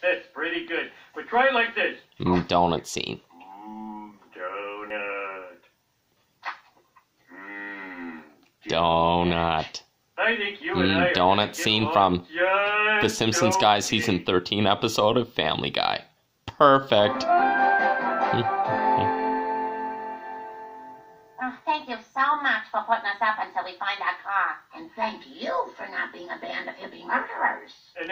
That's pretty good. But try it like this. Doughnut Scene. Donut. Donut. I think you and I are Doughnut Scene from The Simpsons Guy, Season 13 episode of Family Guy. Perfect. Thank you so much for putting us up until we find our car. And thank you for not being a band of hippie murderers.